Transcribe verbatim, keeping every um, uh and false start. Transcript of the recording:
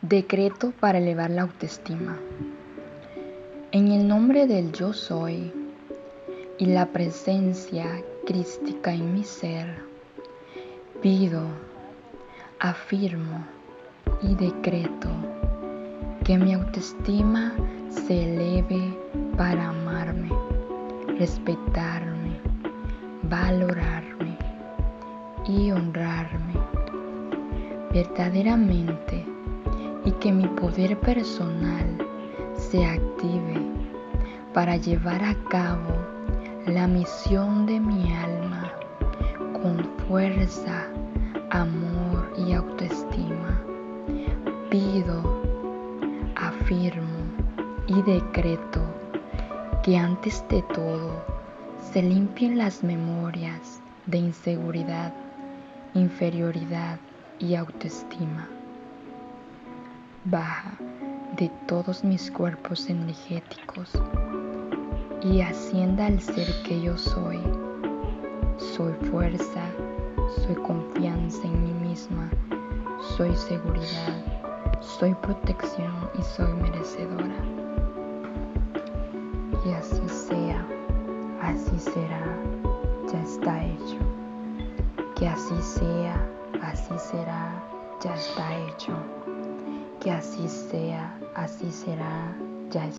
Decreto para elevar la autoestima. En el nombre del yo soy y la presencia crística en mi ser, pido, afirmo y decreto que mi autoestima se eleve para amarme, respetarme, valorarme y honrarme verdaderamente, y que mi poder personal se active para llevar a cabo la misión de mi alma con fuerza, amor y autoestima. Pido, afirmo y decreto que antes de todo se limpien las memorias de inseguridad, inferioridad y autoestima. Baja de todos mis cuerpos energéticos y ascienda al ser que yo soy. Soy fuerza, soy confianza en mí misma, soy seguridad, soy protección y soy merecedora. Y así sea, así será, ya está hecho. Que así sea, así será, ya está hecho. Que así sea, así será, ya está.